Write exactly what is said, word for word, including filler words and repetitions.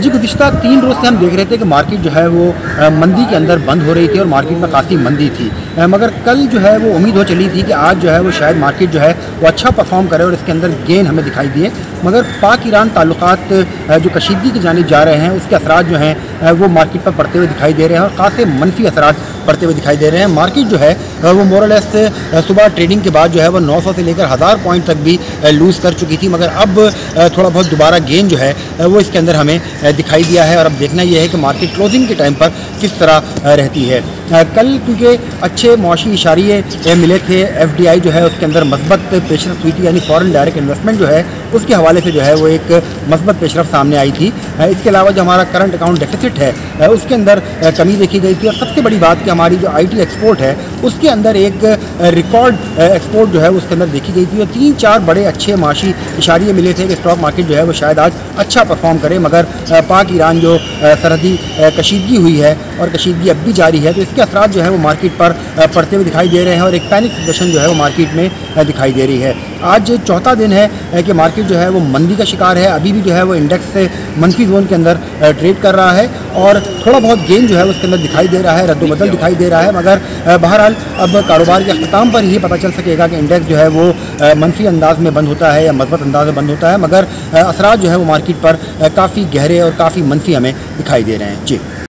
जी, गुज़िश्ता तीन रोज़ से हम देख रहे थे कि मार्केट जो है वो मंदी के अंदर बंद हो रही थी और मार्केट में काफ़ी मंदी थी, मगर कल जो है वो उम्मीद हो चली थी कि आज जो है वो शायद मार्केट जो है वो अच्छा परफॉर्म करे और इसके अंदर गेन हमें दिखाई दिए। मगर पाक ईरान ताल्लुकात जो कशीदगी की जानिब जा रहे हैं उसके असरात जो हैं वो मार्केट पर पड़ते हुए दिखाई दे रहे हैं और ख़ासे मनफी असरात पड़ते हुए दिखाई दे रहे हैं। मार्केट जो है वो मोरलेस सुबह ट्रेडिंग के बाद जो है वो नौ सौ से लेकर हज़ार पॉइंट तक भी लूज़ कर चुकी थी, मगर अब थोड़ा बहुत दोबारा गेन जो है वो इसके अंदर हमें दिखाई दिया है और अब देखना यह है कि मार्केट क्लोजिंग के टाइम पर किस तरह रहती है। कल क्योंकि अच्छे मौशी इशारे मिले थे, एफ डी आई जो है उसके अंदर मस्बत पेशरफ हुई थी, यानी फॉरेन डायरेक्ट इन्वेस्टमेंट जो है उसके हवाले से जो है वो एक मस्बत पेशरफ सामने आई थी। इसके अलावा जो हमारा करंट अकाउंट डेफिसिट है उसके अंदर कमी देखी गई थी और सबसे बड़ी बात कि हमारी जो आई टी एक्सपोर्ट है उसके अंदर एक रिकॉर्ड एक्सपोर्ट जो है उसके अंदर देखी गई थी और तीन चार बड़े अच्छे माशी इशारे मिले थे कि स्टॉक मार्केट जो है वो शायद आज अच्छा परफॉर्म करे, मगर पाक ईरान जो सरहदी कशीदगी हुई है और कशीदगी अब भी जारी है तो इसके असरात जो है वो मार्केट पर पड़ते हुए दिखाई दे रहे हैं और एक पैनिक सिचुएशन जो है वो मार्केट में दिखाई दे रही है। आज चौथा दिन है कि मार्केट जो है वो मंदी का शिकार है, अभी भी जो है वो इंडेक्स से मनफी जोन के अंदर ट्रेड कर रहा है और थोड़ा बहुत गेन जो है उसके अंदर दिखाई दे रहा है, रद्दोबदल दिखाई दे रहा है, मगर बहरहाल अब कारोबार के अख्ताम पर ही पता चल सकेगा कि इंडेक्स जो है वो मनफी अंदाज में बंद होता है या मजबूत अंदाज में बंद होता है, मगर असरात जो है वो मार्केट पर काफ़ी गहरे और काफ़ी मनफी हमें दिखाई दे रहे हैं। जी।